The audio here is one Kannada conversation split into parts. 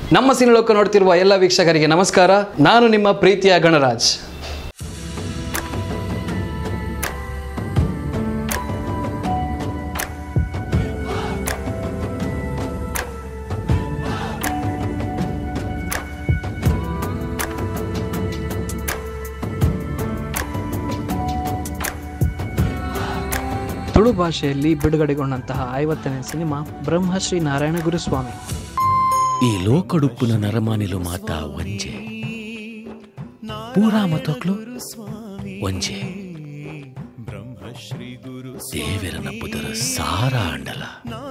ನಮ್ಮ ಸಿನಿಲೋಕ ನೋಡ್ತಿರುವ ಎಲ್ಲ ವೀಕ್ಷಕರಿಗೆ ನಮಸ್ಕಾರ. ನಾನು ನಿಮ್ಮ ಪ್ರೀತಿಯ ಗಣರಾಜ್. ತುಳು ಭಾಷೆಯಲ್ಲಿ ಬಿಡುಗಡೆಗೊಂಡಂತಹ 50ನೇ ಸಿನಿಮಾ ಬ್ರಹ್ಮಶ್ರೀ ನಾರಾಯಣ ಗುರುಸ್ವಾಮಿ. ಈ ಲೋಕಡುಪ್ಪುನ ನರಮಾನಿಲು ಮಾತಾ ಒಂಜೆ ಪೂರಾ ಮತೊಕ್ಲು ಒಂಜೆ ದೇವೆರನ ಪುದರ ಸಾರ ಅಂಡಲ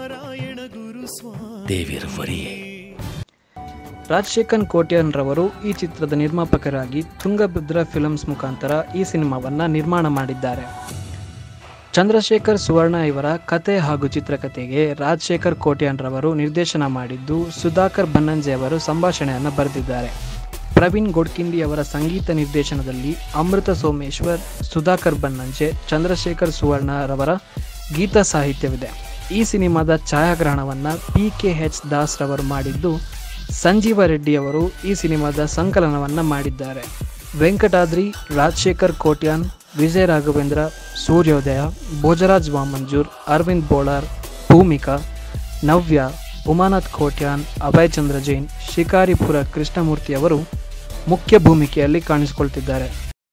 ದೇವಿರ ವರಿಯೇ. ರಾಜಶೇಖರ್ ಕೋಟ್ಯಾನ್ ರವರು ಈ ಚಿತ್ರದ ನಿರ್ಮಾಪಕರಾಗಿ ತುಂಗಭದ್ರಾ ಫಿಲ್ಮ್ಸ್ ಮುಖಾಂತರ ಈ ಸಿನಿಮಾವನ್ನು ನಿರ್ಮಾಣ ಮಾಡಿದ್ದಾರೆ. ಚಂದ್ರಶೇಖರ್ ಸುವರ್ಣ ಇವರ ಕತೆ ಹಾಗೂ ಚಿತ್ರಕಥೆಗೆ ರಾಜಶೇಖರ್ ಕೋಟ್ಯಾನ್ ರವರು ನಿರ್ದೇಶನ ಮಾಡಿದ್ದು, ಸುಧಾಕರ್ ಬನ್ನಂಜೆ ಅವರು ಸಂಭಾಷಣೆಯನ್ನು ಬರೆದಿದ್ದಾರೆ. ಪ್ರವೀಣ್ ಗೋಡ್ಕಿಂಡಿ ಅವರ ಸಂಗೀತ ನಿರ್ದೇಶನದಲ್ಲಿ ಅಮೃತ ಸೋಮೇಶ್ವರ್, ಸುಧಾಕರ್ ಬನ್ನಂಜೆ, ಚಂದ್ರಶೇಖರ್ ಸುವರ್ಣ ರವರ ಗೀತ ಸಾಹಿತ್ಯವಿದೆ. ಈ ಸಿನಿಮಾದ ಛಾಯಾಗ್ರಹಣವನ್ನು PKH ದಾಸ್ ರವರು ಮಾಡಿದ್ದು, ಸಂಜೀವ ರೆಡ್ಡಿ ಅವರು ಈ ಸಿನಿಮಾದ ಸಂಕಲನವನ್ನು ಮಾಡಿದ್ದಾರೆ. ವೆಂಕಟಾದ್ರಿ, ರಾಜಶೇಖರ್ ಕೋಟ್ಯಾನ್, ವಿಜಯ ರಾಘವೇಂದ್ರ, ಸೂರ್ಯೋದಯ, ಭೋಜರಾಜ್ ವಾಮಂಜೂರ್, ಅರವಿಂದ್ ಬೋಳಾರ್, ಭೂಮಿಕಾ, ನವ್ಯ, ಉಮಾನಾಥ್ ಕೋಟ್ಯಾನ್, ಅಭಯ್ ಚಂದ್ರ ಜೈನ್, ಶಿಕಾರಿಪುರ ಕೃಷ್ಣಮೂರ್ತಿ ಅವರು ಮುಖ್ಯ ಭೂಮಿಕೆಯಲ್ಲಿ ಕಾಣಿಸಿಕೊಳ್ತಿದ್ದಾರೆ.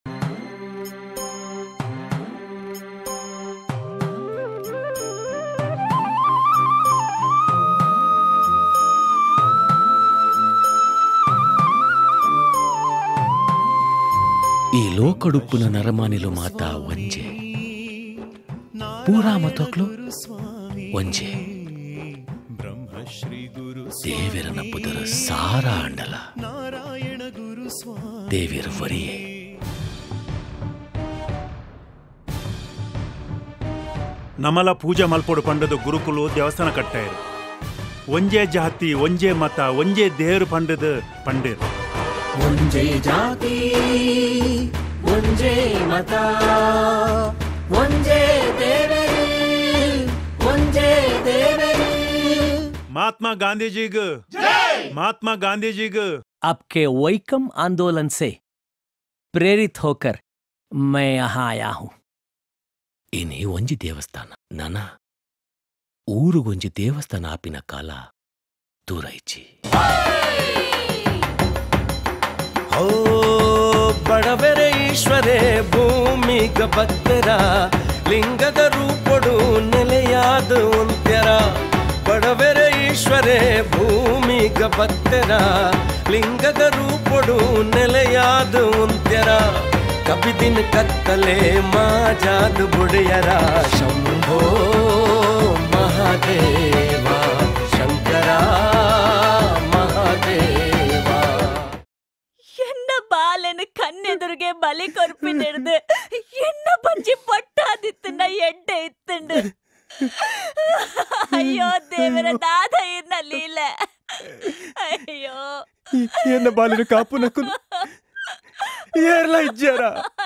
ಈ ಲೋಕಡುಪ್ಪುನ ನರಮಾನಿಲು ಮಾತಾ ಒಂಜೆ ಪೂರಾ ಮತೊಕ್ಲು ಒಂಜೆ ದೇವೆರನ ಪುದರ ಸಾರ ಅಂಡಲ ದೇವಿರ ವರಿಯೇ. ನಮಲ ಪೂಜೆ ಮಲ್ಪೊಡು ಪಂಡದು ಗುರುಕುಲು ದೇವಸ್ಥಾನ ಕಟ್ಟಾಯಿರು. ಒಂಜೇ ಜಾತಿ ಒಂಜೇ ಮತ ಒಂಜೇ ದೇವರು ಪಂಡದು ಪಂಡೇರು. ಒಂಜೇ ಜಾತಿ ಒಂಜೇ ಮತ ಒಂಜೇ ದೇವರು ಒಂಜೇ ದೇವರು. महात्मा गांधी जी ग महात्मा गांधी जी ग आपके वैकम आंदोलन से प्रेरित होकर मैं यहाँ आया हूँ. ಇನಿ ಒಂಜಿ ದೇವಸ್ಥಾನ ನನ ಊರುಗೊಂಜಿ ದೇವಸ್ಥಾನ ಆಪಿನ ಕಾಲ ದೂರೈಚಿ. ಓ ಬಡವರೇ ಈಶ್ವರೇ ಭೂಮಿಗ ಭಕ್ತರ ಲಿಂಗದ ರೂಪಡು ನೆಲೆಯಾದ ಒಂತ್ಯರ. ಬಡವರೇ ಈಶ್ವರೇ ಭೂಮಿಗ ಭಕ್ತರ ಲಿಂಗದ ರೂಪಡು ನೆಲೆಯಾದ ಒಂತ್ಯರ. ಕಪಿದಿನ ಕತ್ತಲೆ ಮಾಜಾದ ಬುಡೆಯರ ಶಂಭೋ ಮಹಾದೇವ ಶಂಕರ ಮಹಾದೇವ. ಎನ್ನ ಬಾಲೆನ ಕಣ್ಣೆದುರಿಗೆ ಬಲಿ ಕೊರ್ಪಿನಿಡ್ದು ಎನ್ನ ಬಜ್ಜಿ ಪಟ್ಟಾದಿತ್ತನ್ನ ಎಡ್ಡೆ ಇತ್ತಂಡು. ಅಯ್ಯೋ ದೇವರ ದಾದ ಇರ್ನಲ್ಲಿಲ್ಲ. ಅಯ್ಯೋ ಎನ್ನ ಬಾಲಿನ ಕಾಪು ನಕ್ಕುದು ಏರ್ಲ ಇಜ್ಜಾರ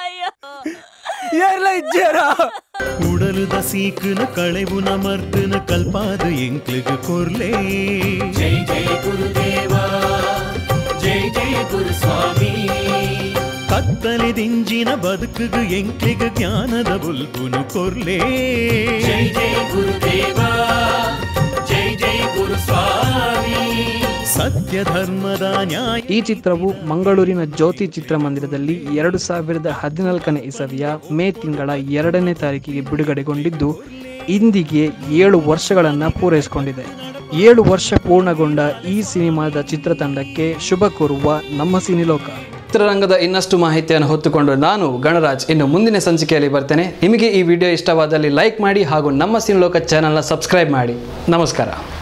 ಏರ್ಲ ಇಜ್ಜಾರ. ಉಡಲುದ ಸೀಕುನ ಕಳೆವುನ ಮರ್ದನ ಕಲ್ಪಾದ ಎಂಕ್ಲಿಗ ಕೊರ್ಲೆ. ಜೈ ಜೈ ಗುರುದೇವ ಜೈ ಜೈ ಗುರುಸ್ವಾಮಿ. ಕತ್ತಲೆ ದಿಂಜಿನ ಬದುಕುಗ ಎಂಕ್ಲಿಗ ಜ್ಞಾನದ ಬುಲ್ಬುನು ಕೊರ್ಲೆ. ಜೈ ಜೈ ಗುರುದೇವ ಜೈ ಜೈ ಗುರುಸ್ವಾಮಿ. ಸತ್ಯ ಧರ್ಮದ ನ್ಯಾಯ. ಈ ಚಿತ್ರವು ಮಂಗಳೂರಿನ ಜ್ಯೋತಿ ಚಿತ್ರಮಂದಿರದಲ್ಲಿ 2014ನೇ ಇಸವಿಯ ಮೇ ತಿಂಗಳ 2ನೇ ತಾರೀಕಿಗೆ ಬಿಡುಗಡೆಗೊಂಡಿದ್ದು, ಇಂದಿಗೆ 7 ವರ್ಷಗಳನ್ನು ಪೂರೈಸಿಕೊಂಡಿದೆ. 7 ವರ್ಷ ಪೂರ್ಣಗೊಂಡ ಈ ಸಿನಿಮಾದ ಚಿತ್ರತಂಡಕ್ಕೆ ಶುಭ ಕೋರುವ ನಮ್ಮ ಸಿನಿಲೋಕ. ಚಿತ್ರರಂಗದ ಇನ್ನಷ್ಟು ಮಾಹಿತಿಯನ್ನು ಹೊತ್ತುಕೊಂಡು ನಾನು ಗಣರಾಜ್ ಇನ್ನು ಮುಂದಿನ ಸಂಚಿಕೆಯಲ್ಲಿ ಬರ್ತೇನೆ. ನಿಮಗೆ ಈ ವಿಡಿಯೋ ಇಷ್ಟವಾದಲ್ಲಿ ಲೈಕ್ ಮಾಡಿ ಹಾಗೂ ನಮ್ಮ ಸಿನಿಲೋಕ ಚಾನೆಲ್ನ ಸಬ್ಸ್ಕ್ರೈಬ್ ಮಾಡಿ. ನಮಸ್ಕಾರ.